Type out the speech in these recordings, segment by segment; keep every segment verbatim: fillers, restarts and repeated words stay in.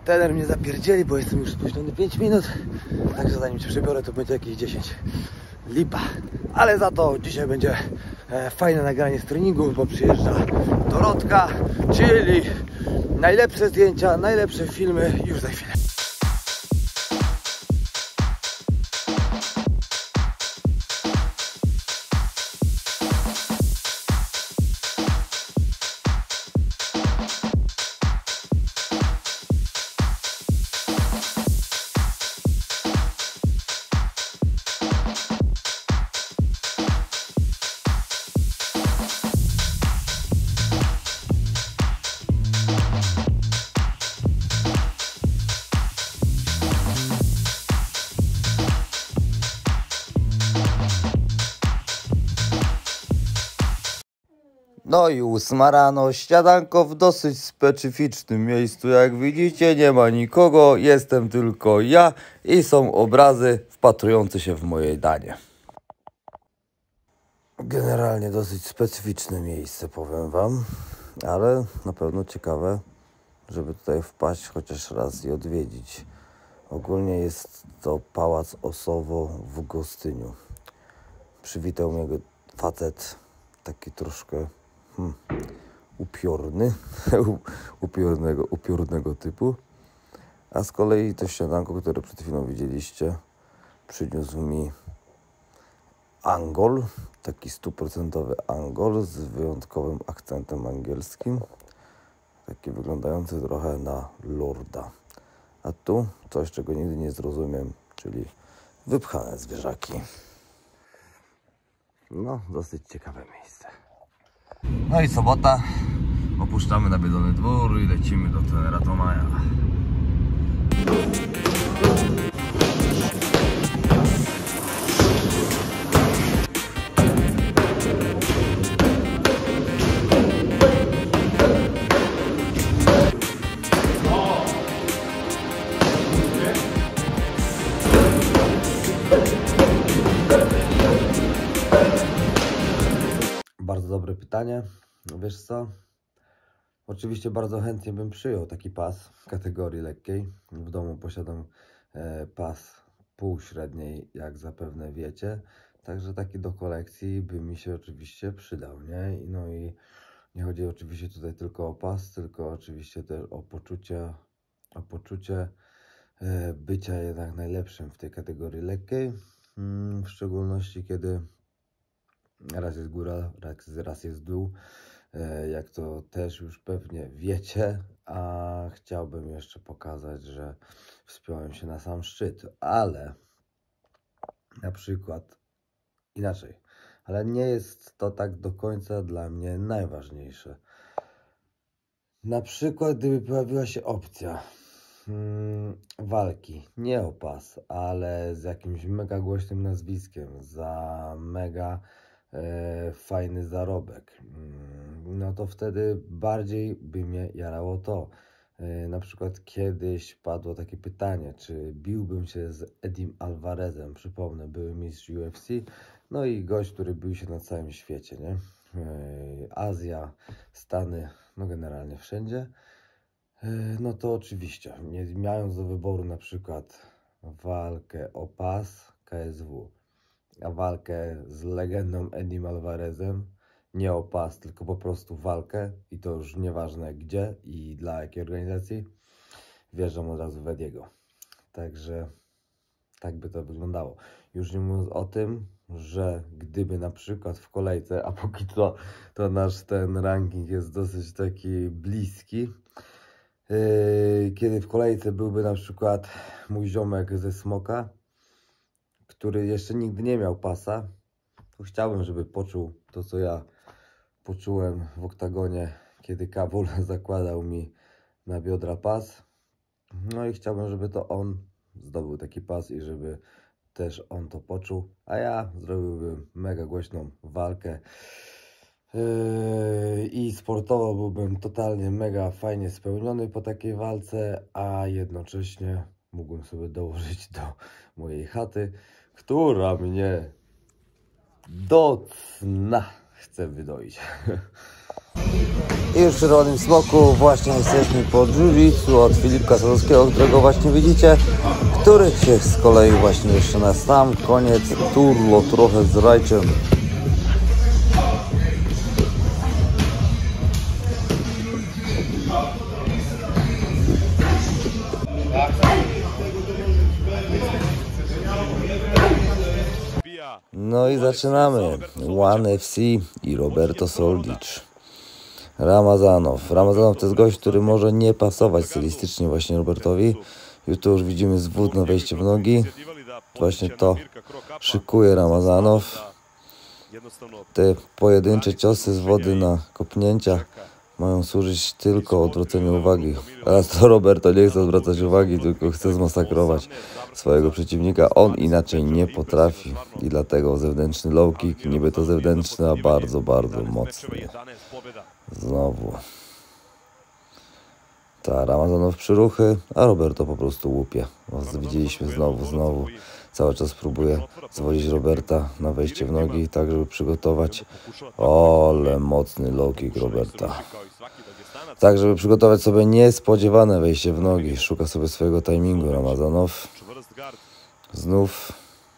Trener mnie zapierdzieli, bo jestem już spóźniony pięć minut. Także zanim się przebiorę, to będzie jakieś dziesięć. Lipa. Ale za to dzisiaj będzie e, fajne nagranie z treningu, bo przyjeżdża Dorotka, czyli najlepsze zdjęcia, najlepsze filmy już za chwilę. No i ósma rano, śniadanko w dosyć specyficznym miejscu. Jak widzicie, nie ma nikogo, jestem tylko ja i są obrazy wpatrujące się w moje danie. Generalnie dosyć specyficzne miejsce, powiem wam, ale na pewno ciekawe, żeby tutaj wpaść chociaż raz i odwiedzić. Ogólnie jest to Pałac Osowo w Gostyniu. Przywitał mnie facet taki troszkę Hmm, upiorny, upiornego, upiornego typu. A z kolei to śniadanko, które przed chwilą widzieliście, przyniósł mi Angol, taki stuprocentowy Angol z wyjątkowym akcentem angielskim, taki wyglądający trochę na lorda. A tu coś, czego nigdy nie zrozumiem, czyli wypchane zwierzaki. No, dosyć ciekawe miejsce. No i sobota, opuszczamy nawiedzony dwór i lecimy do trenera Tomaja. Bardzo dobre pytanie. Wiesz co? Oczywiście bardzo chętnie bym przyjął taki pas w kategorii lekkiej. W domu posiadam e, pas półśredniej, jak zapewne wiecie. Także taki do kolekcji by mi się oczywiście przydał, nie? No i nie chodzi oczywiście tutaj tylko o pas, tylko oczywiście też o poczucie, o poczucie e, bycia jednak najlepszym w tej kategorii lekkiej. Mm, w szczególności kiedy raz jest góra, raz, raz jest dół, jak to też już pewnie wiecie, a chciałbym jeszcze pokazać, że wspiąłem się na sam szczyt, ale na przykład inaczej, ale nie jest to tak do końca dla mnie najważniejsze. Na przykład gdyby pojawiła się opcja hmm, walki, nie o pas, ale z jakimś mega głośnym nazwiskiem, za mega E, fajny zarobek, no to wtedy bardziej by mnie jarało to. E, na przykład kiedyś padło takie pytanie, czy biłbym się z Edim Alvarezem. Przypomnę, były mistrz U F C, no i gość, który bił się na całym świecie, nie? E, Azja, Stany, no generalnie wszędzie. E, no to oczywiście, nie mając do wyboru na przykład walkę o pas, K S W, a walkę z legendą Edim Alvarezem, nie o pas, tylko po prostu walkę, i to już nieważne gdzie i dla jakiej organizacji, wjeżdżam od razu w Ediego. Także tak by to wyglądało. Już nie mówiąc o tym, że gdyby na przykład w kolejce, a póki co to nasz ten ranking jest dosyć taki bliski, yy, kiedy w kolejce byłby na przykład mój ziomek ze Smoka, który jeszcze nigdy nie miał pasa, to chciałbym, żeby poczuł to, co ja poczułem w oktagonie, kiedy Kabul zakładał mi na biodra pas. No i chciałbym, żeby to on zdobył taki pas i żeby też on to poczuł, a ja zrobiłbym mega głośną walkę yy, i sportowo byłbym totalnie mega fajnie spełniony po takiej walce, a jednocześnie mógłbym sobie dołożyć do mojej chaty, która mnie do cna chce wydoić. I już w Czerwonym Smoku właśnie jesteśmy po jiu-jitsu od Filipka Sadowskiego, którego właśnie widzicie, który się z kolei właśnie jeszcze na sam koniec turlo trochę z rajczem. No i zaczynamy. One F C i Roberto Soldic. Ramazanow. Ramazanow to jest gość, który może nie pasować stylistycznie właśnie Robertowi. Już tu już widzimy zwód na wejście w nogi. Właśnie to szykuje Ramazanow. Te pojedyncze ciosy z wody na kopnięcia mają służyć tylko odwróceniu uwagi. Teraz to Roberto nie chce odwracać uwagi, tylko chce zmasakrować swojego przeciwnika. On inaczej nie potrafi i dlatego zewnętrzny low kick, niby to zewnętrzny, a bardzo, bardzo mocny. Znowu. Ta Ramazanow przyruchy, a Roberto po prostu łupie. Widzieliśmy znowu, znowu. Cały czas próbuje zwodzić Roberta na wejście w nogi, tak żeby przygotować. Ole, mocny low kick Roberta. Tak, żeby przygotować sobie niespodziewane wejście w nogi. Szuka sobie swojego timingu Ramazanow. Znów.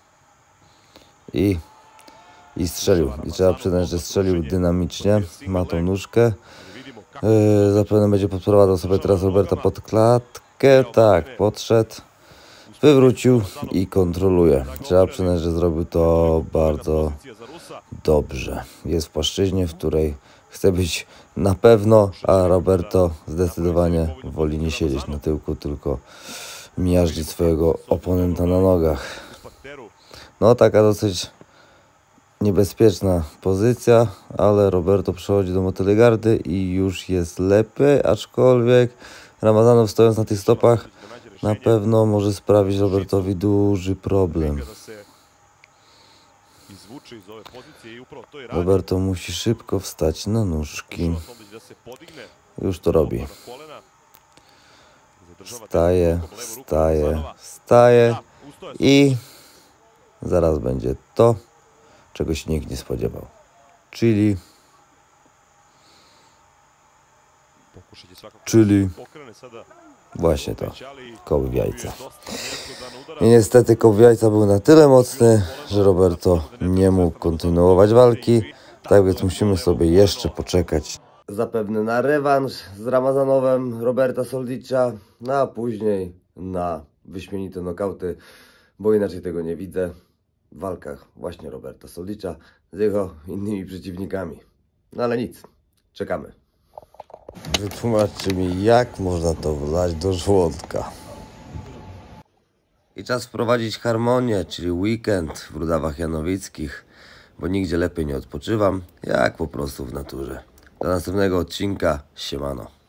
I, i strzelił. I trzeba przyznać, że strzelił dynamicznie. Ma tą nóżkę. Yy, zapewne będzie podprowadzał sobie teraz Roberta pod klatkę. Tak, podszedł. Wywrócił i kontroluje. Trzeba przyznać, że zrobił to bardzo dobrze. Jest w płaszczyźnie, w której chce być na pewno, a Roberto zdecydowanie woli nie siedzieć na tyłku, tylko miażdżyć swojego oponenta na nogach. No taka dosyć niebezpieczna pozycja, ale Roberto przechodzi do motyligardy i już jest lepiej, aczkolwiek Ramazanow stojąc na tych stopach na pewno może sprawić Robertowi duży problem. Roberto musi szybko wstać na nóżki. Już to robi. Wstaje, wstaje, wstaje i zaraz będzie to, czego się nikt nie spodziewał. Czyli Czyli właśnie to, koły w jajca. I niestety koł w jajca był na tyle mocny, że Roberto nie mógł kontynuować walki. Tak więc musimy sobie jeszcze poczekać zapewne na rewanż z Ramazanowem Roberta Soldicia, no a później na wyśmienite nokauty, bo inaczej tego nie widzę w walkach właśnie Roberta Soldicia z jego innymi przeciwnikami. No ale nic, czekamy. Wytłumaczcie mi, jak można to wlać do żołądka. I czas wprowadzić harmonię, czyli weekend w Rudawach Janowickich, bo nigdzie lepiej nie odpoczywam, jak po prostu w naturze. Do następnego odcinka, siemano.